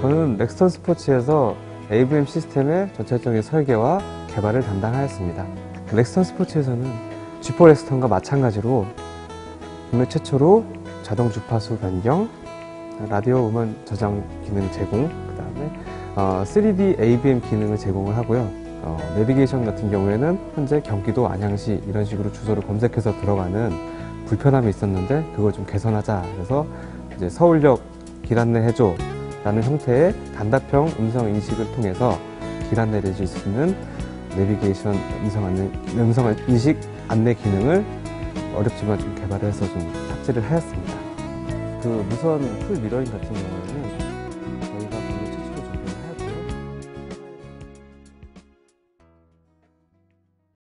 저는 렉스턴 스포츠에서 AVM 시스템의 전체적인 설계와 개발을 담당하였습니다. 렉스턴 스포츠에서는 G4 렉스턴과 마찬가지로 국내 최초로 자동 주파수 변경, 라디오 음원 저장 기능 제공, 그 다음에 3D AVM 기능을 제공을 하고요. 내비게이션 같은 경우에는 현재 경기도 안양시 이런 식으로 주소를 검색해서 들어가는 불편함이 있었는데 그걸 좀 개선하자. 그래서 이제 서울역 길 안내 해줘 라는 형태의 단답형 음성 인식을 통해서 길 안내를 해줄 수 있는 내비게이션 음성 인식 안내 기능을 어렵지만 좀 개발을 해서 좀 탑재를 하였습니다. 그 무선 풀 미러링 같은 경우에는